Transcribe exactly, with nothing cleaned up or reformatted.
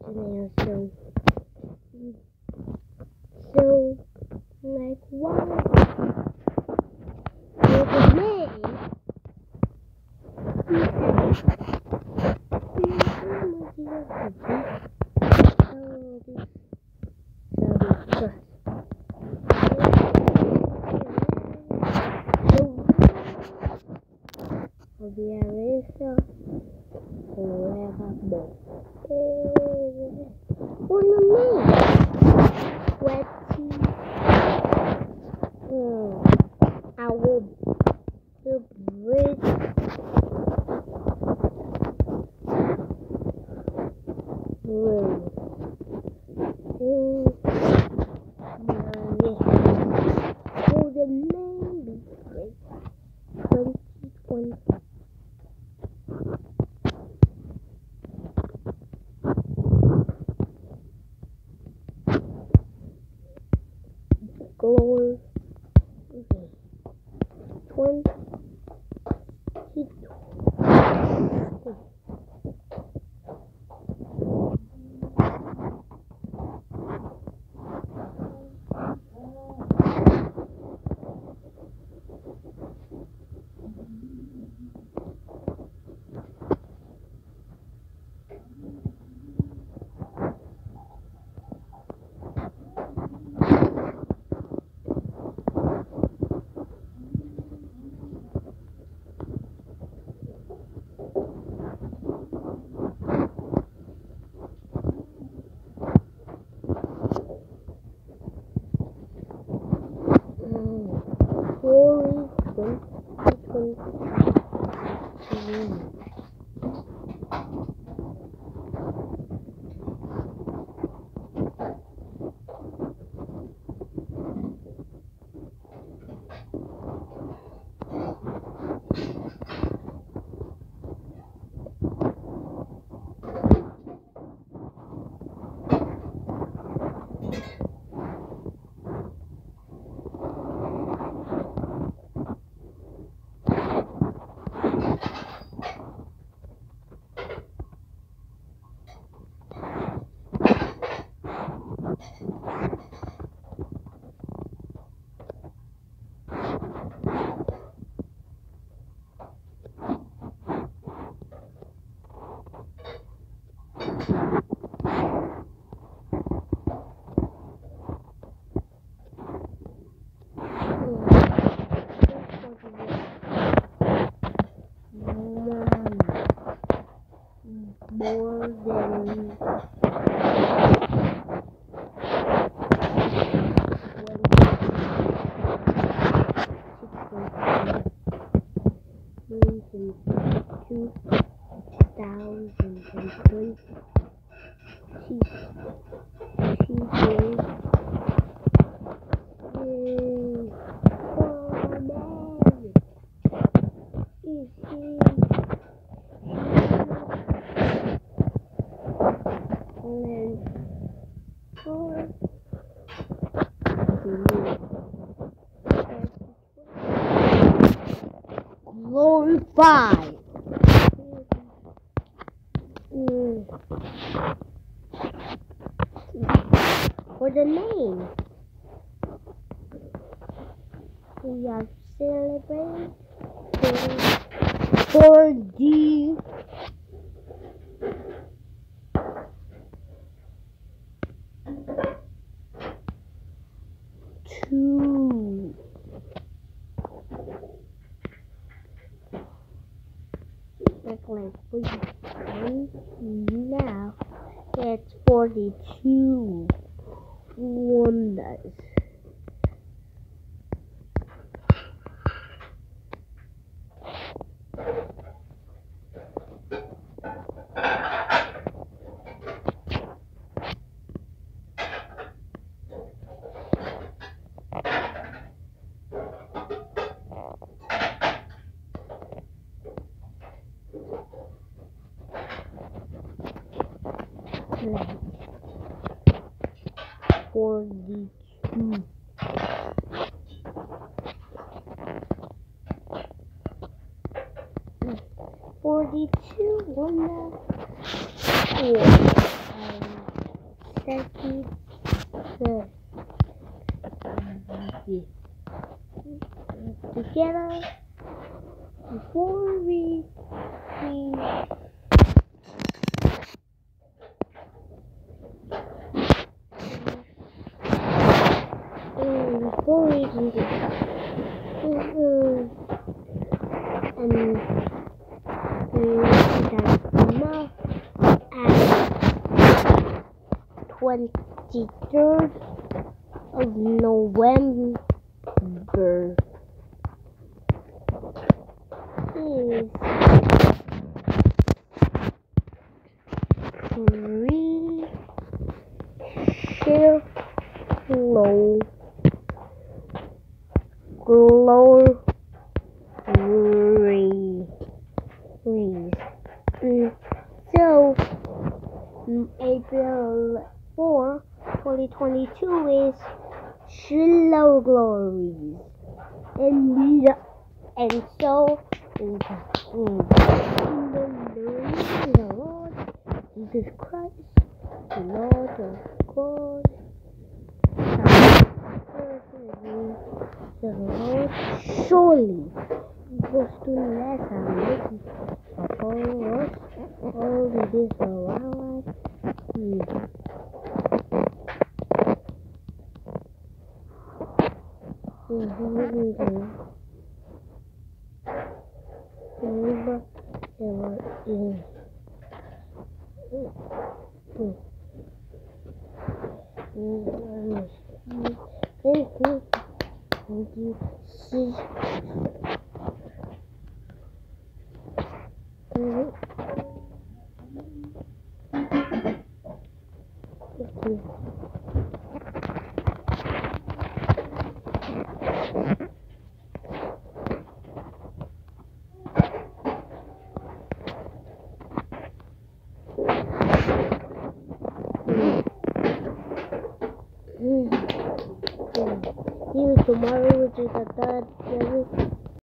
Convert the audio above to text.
there, so so like why with a name Obviamente, leva bom. O nome Sweaty. Hum. I will the bridge. Room. Oh, the name be great. twenty twenty. Glory. Okay. twenty. Glory twenty twenty. More than two thousand twenty. She, she did. Yay. Oh, man. Is she? And four. Glory five. Mm. For the name, we are celebrating for the two. Like we now it's forty-two wonders. Forty-two. Forty-two wonder. Four. Um, together before we we um, before we do this, um, and that's enough. And twenty-third of November is three share low glory. Mm, So, mm, April fourth, twenty twenty-two is Shiloh Glories. And, and so, in, in, in the name of the Lord Jesus Christ, the Lord of God, the Lord surely was to let our mercy upon us all the days of our life. Remember, there were in Thank you. Thank you. See. See you tomorrow, which is the third.